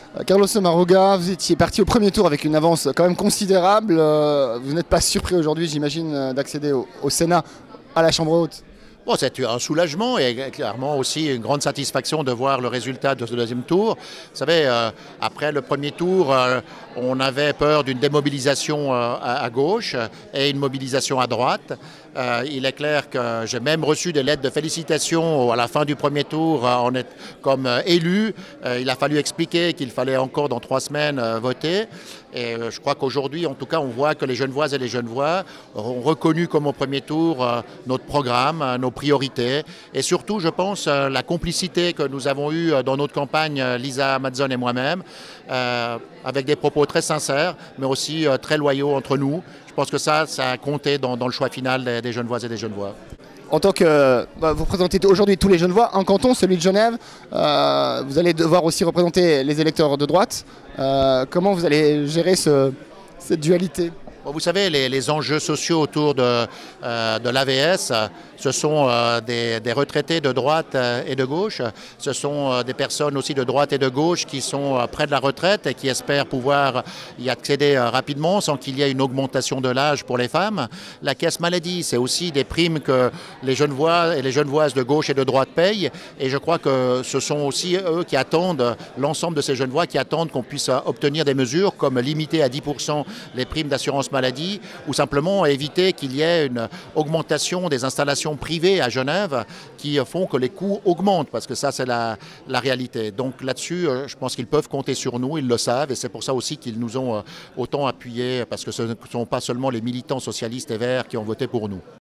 Carlos Maroga, vous étiez parti au premier tour avec une avance quand même considérable. Vous n'êtes pas surpris aujourd'hui, j'imagine, d'accéder au Sénat, à la Chambre haute? Bon, c'est un soulagement et clairement aussi une grande satisfaction de voir le résultat de ce deuxième tour. Vous savez, après le premier tour, on avait peur d'une démobilisation à gauche et une mobilisation à droite. Il est clair que j'ai même reçu des lettres de félicitations à la fin du premier tour comme élu. Il a fallu expliquer qu'il fallait encore dans 3 semaines voter. Et je crois qu'aujourd'hui, en tout cas, on voit que les Genevoises et les Genevois ont reconnu comme au premier tour notre programme, nos priorités et surtout, je pense, la complicité que nous avons eue dans notre campagne, Lisa Mazzone et moi-même, avec des propos très sincères, mais aussi très loyaux entre nous. Je pense que ça a compté dans le choix final des Genevoises et des Genevois. En tant que vous représentez aujourd'hui tous les Genevois, un canton, celui de Genève, vous allez devoir aussi représenter les électeurs de droite. Comment vous allez gérer cette dualité? Bon, vous savez, les enjeux sociaux autour de l'AVS, ce sont des retraités de droite et de gauche. Ce sont des personnes aussi de droite et de gauche qui sont près de la retraite et qui espèrent pouvoir y accéder rapidement sans qu'il y ait une augmentation de l'âge pour les femmes. La caisse maladie, c'est aussi des primes que les Genevois et les Genevoises de gauche et de droite payent. Et je crois que ce sont aussi eux qui attendent, l'ensemble de ces Genevois qui attendent qu'on puisse obtenir des mesures comme limiter à 10% les primes d'assurance maladie ou simplement éviter qu'il y ait une augmentation des installations privées à Genève qui font que les coûts augmentent parce que ça c'est la réalité. Donc là-dessus, je pense qu'ils peuvent compter sur nous, ils le savent et c'est pour ça aussi qu'ils nous ont autant appuyés parce que ce ne sont pas seulement les militants socialistes et verts qui ont voté pour nous.